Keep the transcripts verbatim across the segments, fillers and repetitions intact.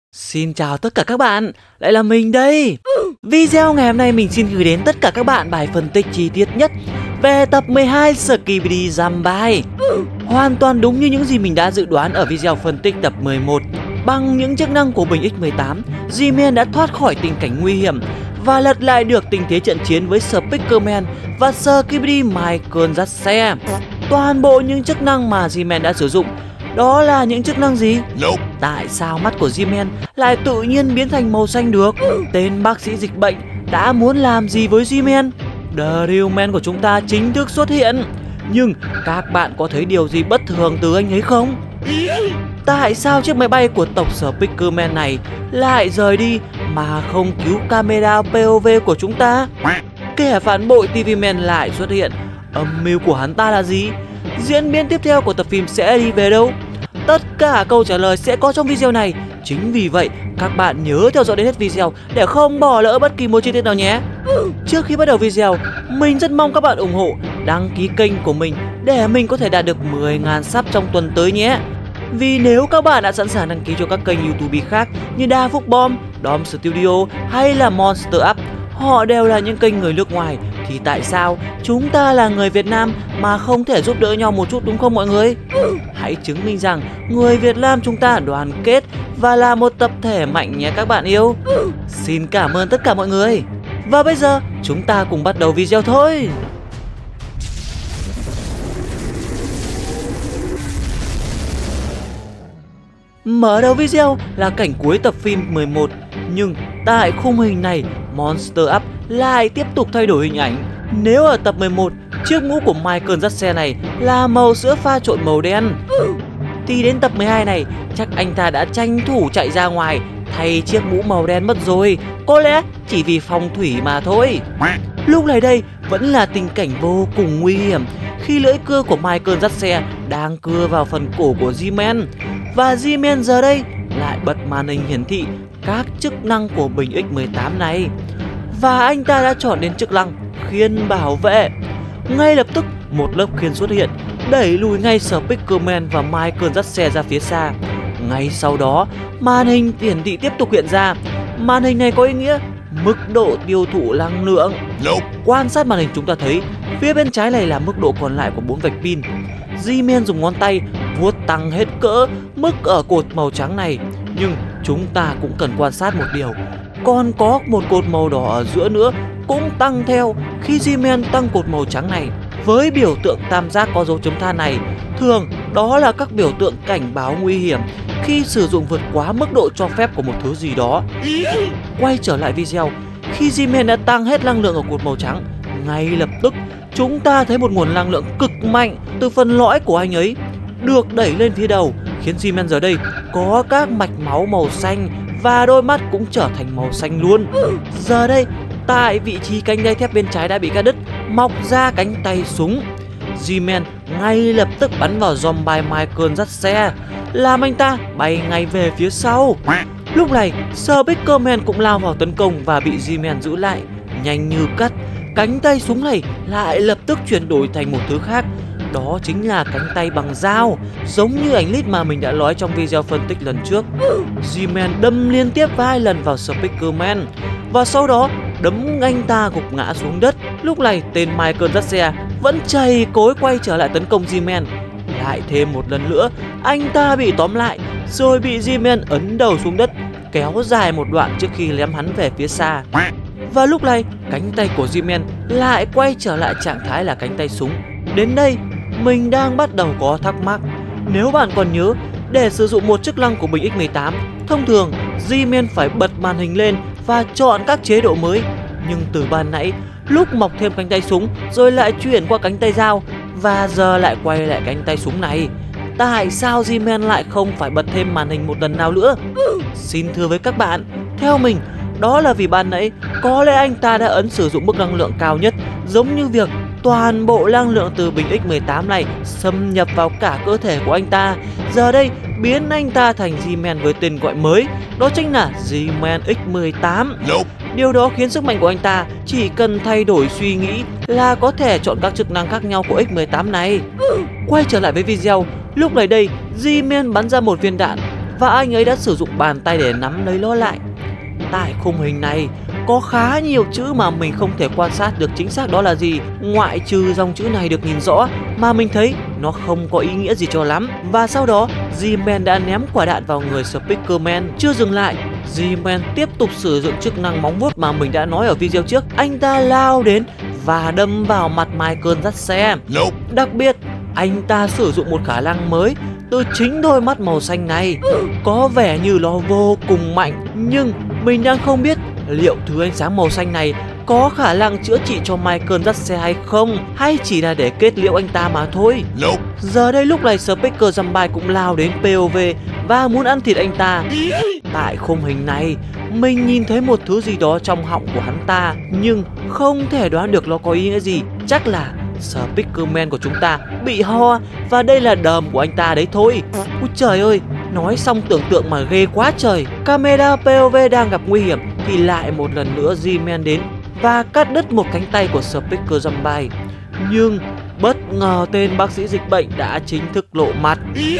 Xin chào tất cả các bạn, lại là mình đây. Video ngày hôm nay mình xin gửi đến tất cả các bạn bài phân tích chi tiết nhất về tập mười hai Skibidi Jumbai. Hoàn toàn đúng như những gì mình đã dự đoán ở video phân tích tập mười một. Bằng những chức năng của bình X mười tám, G-Man đã thoát khỏi tình cảnh nguy hiểm và lật lại được tình thế trận chiến với Speakerman và Skibidi Michael Jackse. Toàn bộ những chức năng mà G-Man đã sử dụng đó là những chức năng gì? Nope. Tại sao mắt của G-Man lại tự nhiên biến thành màu xanh được? Tên bác sĩ dịch bệnh đã muốn làm gì với G-Man? The Real Man của chúng ta chính thức xuất hiện. Nhưng các bạn có thấy điều gì bất thường từ anh ấy không? Tại sao chiếc máy bay của tộc Speakerman này lại rời đi mà không cứu camera pê ô vê của chúng ta? Kẻ phản bội ti vi Man lại xuất hiện. Âm mưu của hắn ta là gì? Diễn biến tiếp theo của tập phim sẽ đi về đâu? Tất cả câu trả lời sẽ có trong video này. Chính vì vậy các bạn nhớ theo dõi đến hết video để không bỏ lỡ bất kỳ một chi tiết nào nhé. Trước khi bắt đầu video, mình rất mong các bạn ủng hộ, đăng ký kênh của mình để mình có thể đạt được mười nghìn sub trong tuần tới nhé. Vì nếu các bạn đã sẵn sàng đăng ký cho các kênh YouTube khác như Đa Phúc Bom, Dom Studio hay là Monster Up, họ đều là những kênh người nước ngoài, thì tại sao chúng ta là người Việt Nam mà không thể giúp đỡ nhau một chút, đúng không mọi người? Hãy chứng minh rằng người Việt Nam chúng ta đoàn kết và là một tập thể mạnh nhé các bạn yêu. Xin cảm ơn tất cả mọi người. Và bây giờ chúng ta cùng bắt đầu video thôi. Mở đầu video là cảnh cuối tập phim mười một. Nhưng tại khung hình này, Monster Up lại tiếp tục thay đổi hình ảnh. Nếu ở tập mười một, chiếc mũ của Michael Jackse này là màu sữa pha trộn màu đen, thì đến tập mười hai này chắc anh ta đã tranh thủ chạy ra ngoài thay chiếc mũ màu đen mất rồi. Có lẽ chỉ vì phong thủy mà thôi. Lúc này đây vẫn là tình cảnh vô cùng nguy hiểm khi lưỡi cưa của Michael Jackse đang cưa vào phần cổ của G-Man. Và G-Man giờ đây lại bật màn hình hiển thị các chức năng của bình X mười tám này. Và anh ta đã chọn đến chức năng khiên bảo vệ. Ngay lập tức một lớp khiên xuất hiện, đẩy lùi ngay Speakerman và Michael Jackse ra phía xa. Ngay sau đó, màn hình hiển thị tiếp tục hiện ra. Màn hình này có ý nghĩa mức độ tiêu thụ năng lượng. Nope. Quan sát màn hình chúng ta thấy phía bên trái này là mức độ còn lại của bốn vạch pin. G-Man dùng ngón tay vuốt tăng hết cỡ mức ở cột màu trắng này. Nhưng chúng ta cũng cần quan sát một điều, còn có một cột màu đỏ ở giữa nữa cũng tăng theo khi G-Man tăng cột màu trắng này. Với biểu tượng tam giác có dấu chấm than này, thường đó là các biểu tượng cảnh báo nguy hiểm khi sử dụng vượt quá mức độ cho phép của một thứ gì đó. Quay trở lại video, khi G-Man đã tăng hết năng lượng ở cột màu trắng, ngay lập tức chúng ta thấy một nguồn năng lượng cực mạnh từ phần lõi của anh ấy được đẩy lên phía đầu, khiến G-Man giờ đây có các mạch máu màu xanh và đôi mắt cũng trở thành màu xanh luôn. Giờ đây, tại vị trí cánh tay thép bên trái đã bị cắt đứt, mọc ra cánh tay súng. G-Man ngay lập tức bắn vào Zombie Michael Jackse, làm anh ta bay ngay về phía sau. Lúc này, Speakerman cũng lao vào tấn công và bị G-Man giữ lại. Nhanh như cắt, cánh tay súng này lại lập tức chuyển đổi thành một thứ khác. Đó chính là cánh tay bằng dao, giống như ảnh lít mà mình đã nói trong video phân tích lần trước. G-Man đâm liên tiếp hai lần vào Speakerman và sau đó đấm anh ta gục ngã xuống đất. Lúc này tên Michael Jackse vẫn chầy cối quay trở lại tấn công G-Man. Lại thêm một lần nữa, anh ta bị tóm lại rồi bị G-Man ấn đầu xuống đất, kéo dài một đoạn trước khi ném hắn về phía xa. Và lúc này cánh tay của G-Man lại quay trở lại trạng thái là cánh tay súng. Đến đây mình đang bắt đầu có thắc mắc. Nếu bạn còn nhớ, để sử dụng một chức năng của bình X mười tám, thông thường G-Man phải bật màn hình lên và chọn các chế độ mới. Nhưng từ ban nãy, lúc mọc thêm cánh tay súng rồi lại chuyển qua cánh tay dao, và giờ lại quay lại cánh tay súng này, tại sao G-Man lại không phải bật thêm màn hình một lần nào nữa? Xin thưa với các bạn, theo mình, đó là vì ban nãy có lẽ anh ta đã ấn sử dụng mức năng lượng cao nhất, giống như việc toàn bộ năng lượng từ bình X mười tám này xâm nhập vào cả cơ thể của anh ta, giờ đây biến anh ta thành G-Man với tên gọi mới, đó chính là G-Man X mười tám. Nope. Điều đó khiến sức mạnh của anh ta chỉ cần thay đổi suy nghĩ là có thể chọn các chức năng khác nhau của X mười tám này. Quay trở lại với video, lúc này đây G-Man bắn ra một viên đạn và anh ấy đã sử dụng bàn tay để nắm lấy nó lại. Tại khung hình này có khá nhiều chữ mà mình không thể quan sát được chính xác đó là gì, ngoại trừ dòng chữ này được nhìn rõ mà mình thấy nó không có ý nghĩa gì cho lắm. Và sau đó G-Man đã ném quả đạn vào người Speakerman. Chưa dừng lại, G-Man tiếp tục sử dụng chức năng móng vuốt mà mình đã nói ở video trước. Anh ta lao đến và đâm vào mặt Michael dắt xe. Nope. Đặc biệt, anh ta sử dụng một khả năng mới từ chính đôi mắt màu xanh này. Có vẻ như nó vô cùng mạnh, nhưng mình đang không biết liệu thứ ánh sáng màu xanh này có khả năng chữa trị cho Michael dắt xe hay không, hay chỉ là để kết liễu anh ta mà thôi. Nope. Giờ đây lúc này Speaker Zombie cũng lao đến pê ô vê và muốn ăn thịt anh ta. Tại khung hình này, mình nhìn thấy một thứ gì đó trong họng của hắn ta, nhưng không thể đoán được nó có ý nghĩa gì. Chắc là Speakerman của chúng ta bị ho và đây là đờm của anh ta đấy thôi. Úi trời ơi, nói xong tưởng tượng mà ghê quá trời. Camera pê ô vê đang gặp nguy hiểm thì lại một lần nữa G-Man đến và cắt đứt một cánh tay của Speaker Zombie. Nhưng bất ngờ tên bác sĩ dịch bệnh đã chính thức lộ mặt.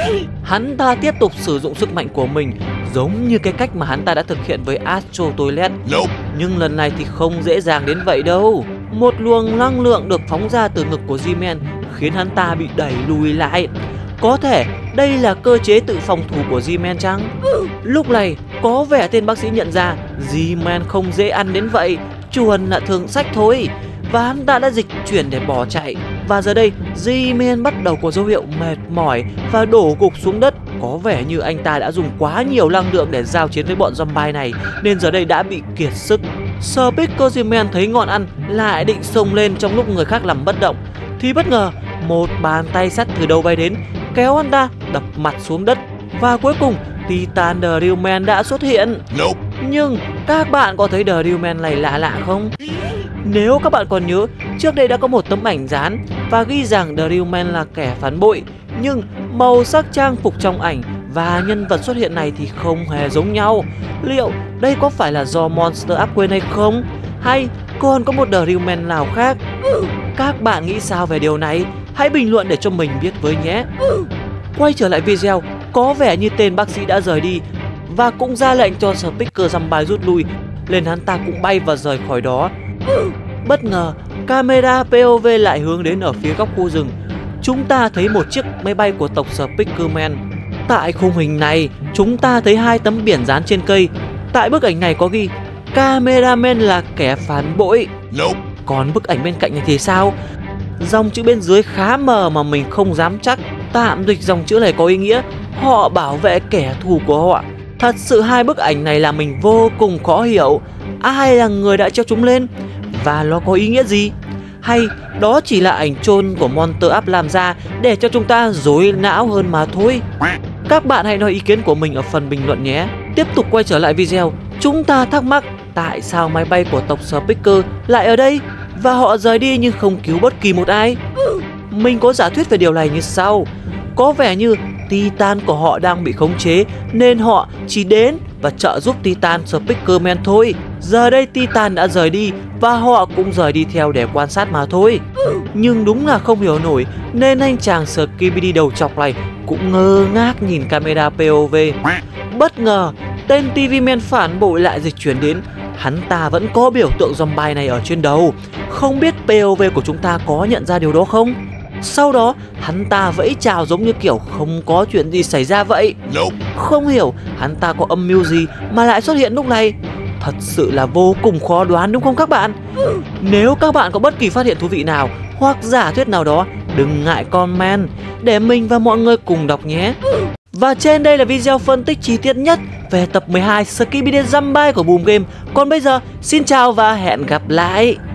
Hắn ta tiếp tục sử dụng sức mạnh của mình giống như cái cách mà hắn ta đã thực hiện với Astro Toilet. Nope. Nhưng lần này thì không dễ dàng đến vậy đâu. Một luồng năng lượng được phóng ra từ ngực của G-Man khiến hắn ta bị đẩy lùi lại. Có thể đây là cơ chế tự phòng thủ của G-Man chăng? Lúc này có vẻ tên bác sĩ nhận ra G-Man không dễ ăn đến vậy, chuồn là thường sách thôi, và hắn ta đã dịch chuyển để bỏ chạy. Và giờ đây G-Man bắt đầu có dấu hiệu mệt mỏi và đổ gục xuống đất. Có vẻ như anh ta đã dùng quá nhiều năng lượng để giao chiến với bọn zombie này, nên giờ đây đã bị kiệt sức. Speaker G-Man thấy ngon ăn lại định xông lên trong lúc người khác nằm bất động, thì bất ngờ một bàn tay sắt từ đâu bay đến kéo anh ta đập mặt xuống đất. Và cuối cùng Titan The Real Man đã xuất hiện. Nope. Nhưng các bạn có thấy The Real Man này lạ lạ không? Nếu các bạn còn nhớ, trước đây đã có một tấm ảnh dán và ghi rằng The Real Man là kẻ phản bội, nhưng màu sắc trang phục trong ảnh và nhân vật xuất hiện này thì không hề giống nhau. Liệu đây có phải là do Monster áp quên hay không? Hay còn có một The Real Man nào khác? Các bạn nghĩ sao về điều này? Hãy bình luận để cho mình biết với nhé. Quay trở lại video, có vẻ như tên bác sĩ đã rời đi và cũng ra lệnh cho Speaker Zombie rút lui, nên hắn ta cũng bay và rời khỏi đó. Bất ngờ, camera pê ô vê lại hướng đến ở phía góc khu rừng. Chúng ta thấy một chiếc máy bay của tộc Speakerman. Tại khung hình này, chúng ta thấy hai tấm biển dán trên cây. Tại bức ảnh này có ghi Cameraman là kẻ phản bội. Nope. Còn bức ảnh bên cạnh này thì sao? Dòng chữ bên dưới khá mờ mà mình không dám chắc. Tạm dịch dòng chữ này có ý nghĩa họ bảo vệ kẻ thù của họ. Thật sự hai bức ảnh này làm mình vô cùng khó hiểu. Ai là người đã treo chúng lên? Và nó có ý nghĩa gì? Hay đó chỉ là ảnh chôn của Monster Up làm ra để cho chúng ta rối não hơn mà thôi? Các bạn hãy nói ý kiến của mình ở phần bình luận nhé. Tiếp tục quay trở lại video, chúng ta thắc mắc tại sao máy bay của tộc Speaker lại ở đây và họ rời đi nhưng không cứu bất kỳ một ai. Mình có giả thuyết về điều này như sau. Có vẻ như Titan của họ đang bị khống chế nên họ chỉ đến và trợ giúp Titan Speakerman thôi. Giờ đây Titan đã rời đi và họ cũng rời đi theo để quan sát mà thôi. Nhưng đúng là không hiểu nổi nên anh chàng Skibidi đầu chọc này cũng ngơ ngác nhìn camera pê ô vê. Bất ngờ tên ti vi Man phản bội lại dịch chuyển đến. Hắn ta vẫn có biểu tượng zombie này ở trên đầu. Không biết pê ô vê của chúng ta có nhận ra điều đó không? Sau đó hắn ta vẫy chào giống như kiểu không có chuyện gì xảy ra vậy. Nope. Không hiểu hắn ta có âm mưu gì mà lại xuất hiện lúc này. Thật sự là vô cùng khó đoán đúng không các bạn? Nếu các bạn có bất kỳ phát hiện thú vị nào hoặc giả thuyết nào đó, đừng ngại comment để mình và mọi người cùng đọc nhé. Và trên đây là video phân tích chi tiết nhất về tập mười hai Skibidi Zombie của Boom Game. Còn bây giờ, xin chào và hẹn gặp lại.